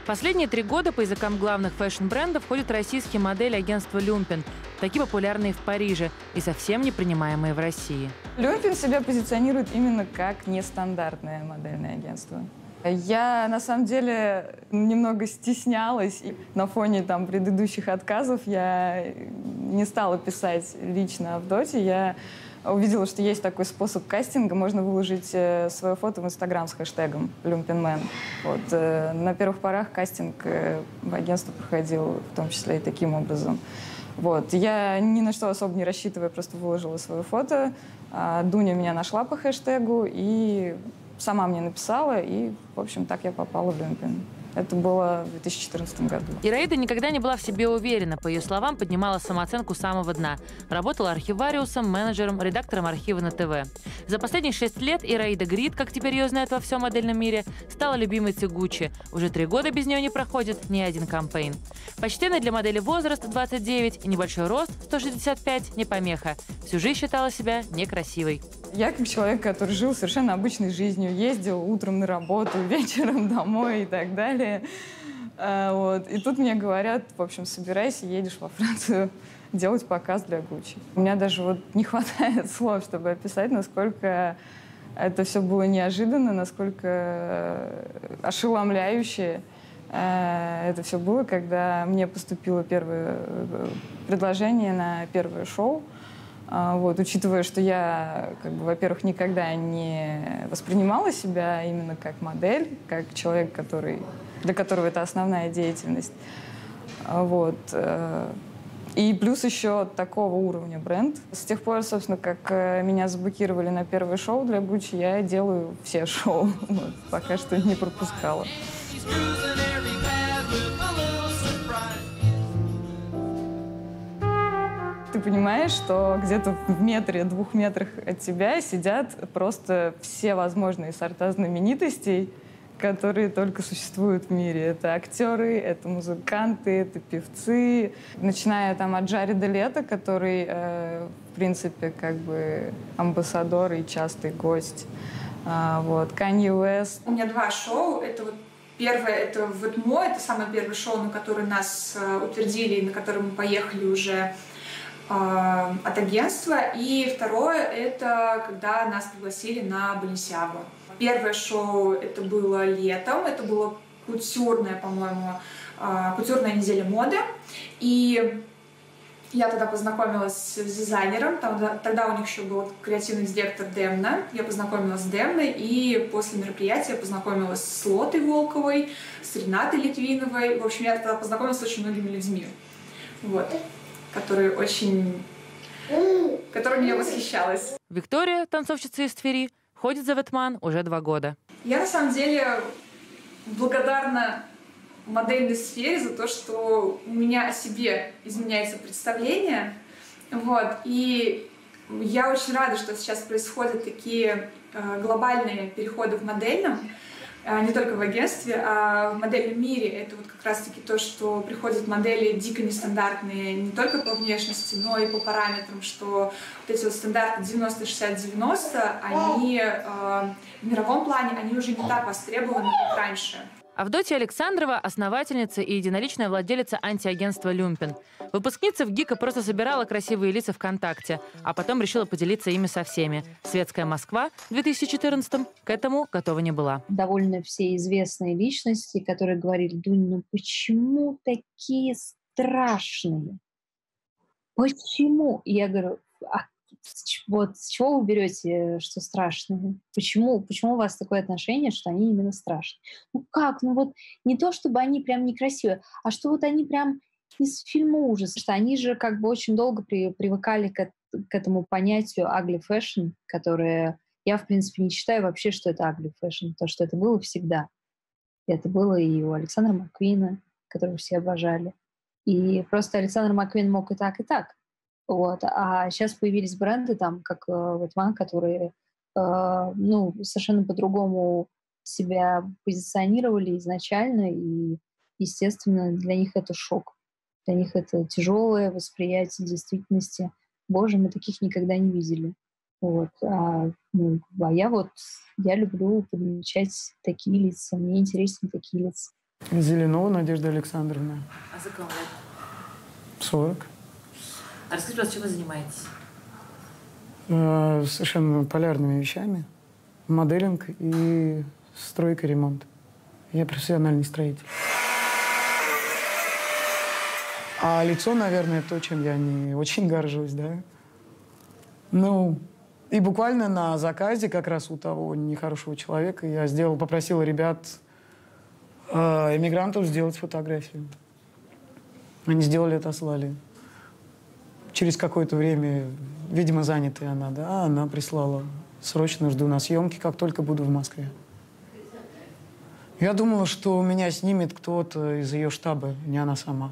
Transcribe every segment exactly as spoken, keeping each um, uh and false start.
Последние три года по языкам главных фэшн-брендов ходят российские модели агентства «Люмпен», такие популярные в Париже и совсем не принимаемые в России. Люмпен себя позиционирует именно как нестандартное модельное агентство. Я, на самом деле, немного стеснялась. И на фоне там, предыдущих отказов я не стала писать лично Авдотье. Я увидела, что есть такой способ кастинга. Можно выложить свое фото в Инстаграм с хэштегом «Люмпенмен». Вот. На первых порах кастинг в агентство проходил в том числе и таким образом. Вот. Я ни на что особо не рассчитывая, просто выложила свое фото. Дуня меня нашла по хэштегу и сама мне написала, и, в общем, так я попала в Люмпен. Это было в две тысячи четырнадцатом году. Ираида никогда не была в себе уверена. По ее словам, поднимала самооценку с самого дна. Работала архивариусом, менеджером, редактором архива на ТВ. За последние шесть лет Ираида Грид, как теперь ее знают во всем модельном мире, стала любимицей Гуччи. Уже три года без нее не проходит ни один кампейн. Почтенный для модели возраст двадцать девять и небольшой рост сто шестьдесят пять не помеха. Всю жизнь считала себя некрасивой. Я как человек, который жил совершенно обычной жизнью, ездил утром на работу, вечером домой и так далее. А, вот. И тут мне говорят, в общем, собирайся, едешь во Францию делать показ для Гуччи. У меня даже вот не хватает слов, чтобы описать, насколько это все было неожиданно, насколько ошеломляюще это все было, когда мне поступило первое предложение на первое шоу. Вот, учитывая, что я, как бы, во-первых, никогда не воспринимала себя именно как модель, как человек, который, для которого это основная деятельность. Вот. И плюс еще такого уровня бренд. С тех пор, собственно, как меня заблокировали на первое шоу для Гуччи, я делаю все шоу. Вот, пока что не пропускала. Ты понимаешь, что где-то в метре, двух метрах от тебя сидят просто все возможные сорта знаменитостей, которые только существуют в мире. Это актеры, это музыканты, это певцы. Начиная там от Джареда Лето, который, э, в принципе, как бы амбассадор и частый гость. А, вот. Канье Уэст. У меня два шоу. Это вот первое, это вот мой, это самое первое шоу, на которое нас э, утвердили, на которое мы поехали уже от агентства. И второе, это когда нас пригласили на Баленсиагу. Первое шоу это было летом, это было кутюрная, по-моему, кутюрная неделя моды. И я тогда познакомилась с дизайнером, тогда, тогда у них еще был креативный директор Демна. Я познакомилась с Демной, и после мероприятия я познакомилась с Лотой Волковой, с Ренатой Литвиновой. В общем, я тогда познакомилась с очень многими людьми. Вот. Которые очень... которыми я восхищалась. Виктория, танцовщица из Твери, ходит за Ветман уже два года. Я, на самом деле, благодарна модельной сфере за то, что у меня о себе изменяется представление. Вот. И я очень рада, что сейчас происходят такие э, глобальные переходы в модельном. Не только в агентстве, а в модельном мире. Это вот как раз-таки то, что приходят модели дико нестандартные не только по внешности, но и по параметрам, что вот эти вот стандарты девяносто шестьдесят девяносто, они э, в мировом плане, они уже не так востребованы, как раньше. Авдотья Александрова – основательница и единоличная владелица антиагентства «Люмпен». Выпускница в ГИКа просто собирала красивые лица ВКонтакте, а потом решила поделиться ими со всеми. Светская Москва в две тысячи четырнадцатом к этому готова не была. Довольно все известные личности, которые говорили: Дунь, ну почему такие страшные? Почему? И я говорю: а вот с чего вы берете, что страшные? Почему? Почему у вас такое отношение, что они именно страшные? Ну как? Ну вот не то, чтобы они прям некрасивые, а что вот они прям из фильма ужаса. Что они же как бы очень долго при, привыкали к, к этому понятию ugly fashion, которое я, в принципе, не считаю вообще, что это ugly fashion, потому что это было всегда. И это было и у Александра Маккуина, которого все обожали. И просто Александр Маккуин мог и так, и так. Вот. А сейчас появились бренды, там, как Ветман, которые э, ну, совершенно по-другому себя позиционировали изначально, и, естественно, для них это шок. Для них это тяжелое восприятие действительности. Боже, мы таких никогда не видели. Вот. А, ну, а я вот, я люблю подмечать такие лица, мне интересны такие лица. Зеленова Надежда Александровна. А за кого? сорок. А расскажите, пожалуйста, чем вы занимаетесь? Э, совершенно полярными вещами. Моделинг и стройка, ремонт. Я профессиональный строитель. А лицо, наверное, то, чем я не очень горжусь, да. Ну, и буквально на заказе как раз у того нехорошего человека я сделал, попросил ребят, э, эмигрантов, сделать фотографию. Они сделали это, слали. Через какое-то время, видимо, занятая она, да, она прислала. Срочно жду на съемки, как только буду в Москве. Я думала, что меня снимет кто-то из ее штаба, не она сама.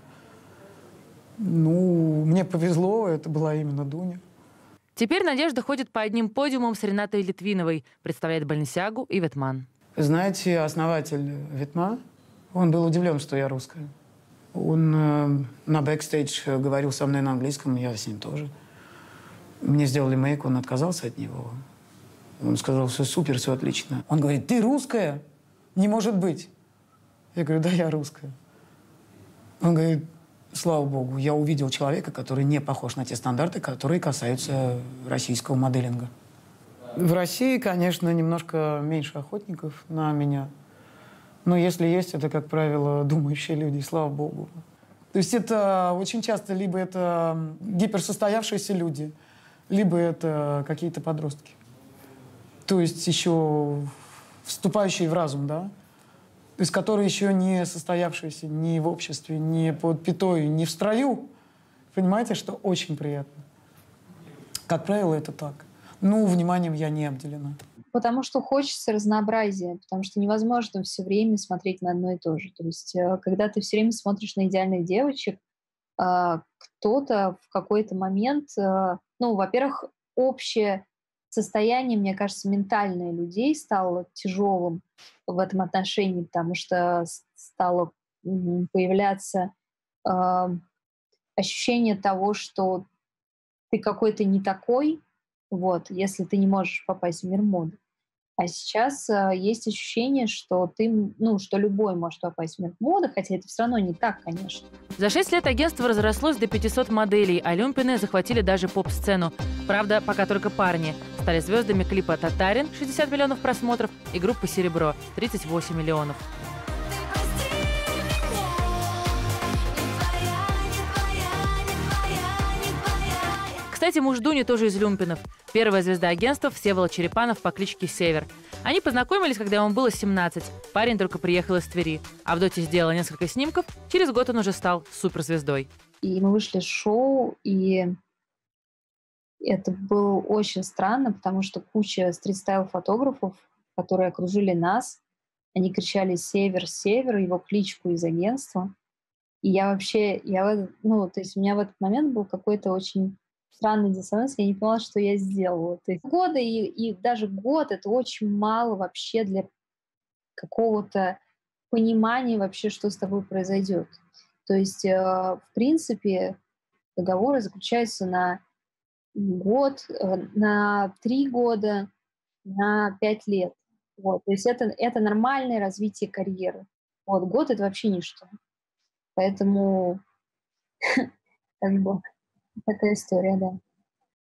Ну, мне повезло, это была именно Дуня. Теперь Надежда ходит по одним подиумам с Ренатой Литвиновой, представляет Balenciaga и Ветман. Знаете, основатель Ветма, он был удивлен, что я русская. Он э, на бэкстейдж говорил со мной на английском, я с ним тоже. Мне сделали мейк, он отказался от него. Он сказал, все супер, все отлично. Он говорит, ты русская? Не может быть. Я говорю, да, я русская. Он говорит, слава богу, я увидел человека, который не похож на те стандарты, которые касаются российского моделинга. В России, конечно, немножко меньше охотников на меня. Но если есть, это, как правило, думающие люди, слава богу. То есть это очень часто либо это гиперсостоявшиеся люди, либо это какие-то подростки. То есть еще вступающие в разум, да? То есть которые еще не состоявшиеся ни в обществе, ни под пятой, ни в строю. Понимаете, что очень приятно. Как правило, это так. Ну, вниманием я не обделена. Потому что хочется разнообразия, потому что невозможно все время смотреть на одно и то же. То есть, э, когда ты все время смотришь на идеальных девочек, а, кто-то в какой-то момент, э, ну, во-первых, общее состояние, мне кажется, ментальное людей стало тяжелым в этом отношении, потому что с- стало м, появляться а, ощущение того, что ты какой-то не такой, вот, если ты не можешь попасть в мир моды. А сейчас э, есть ощущение, что ты, м, ну, что любой может попасть в мир моды, хотя это все равно не так, конечно. За шесть лет агентство разрослось до пятисот моделей, а люмпины захватили даже поп-сцену. Правда, пока только парни. Стали звездами клипа «Татарин» — шестьдесят миллионов просмотров и группы «Серебро» — тридцать восемь миллионов. Кстати, муж Дуни тоже из люмпинов. Первая звезда агентства — Всеволод Черепанов по кличке Север. Они познакомились, когда ему было семнадцать. Парень только приехал из Твери. Авдотья сделала несколько снимков. Через год он уже стал суперзвездой. И мы вышли с шоу, и это было очень странно, потому что куча стрит-стайл-фотографов, которые окружили нас, они кричали «Север, Север», его кличку из агентства. И я вообще, я, в этот- ну, то есть у меня в этот момент был какой-то очень странный диссонанс, я не поняла, что я сделала. То есть годы и, и даже год — это очень мало вообще для какого-то понимания вообще, что с тобой произойдет. То есть, э, в принципе, договоры заключаются на год, э, на три года, на пять лет. Вот. То есть это, это нормальное развитие карьеры. Вот. Год — это вообще ничто. Поэтому как бы такая история, да.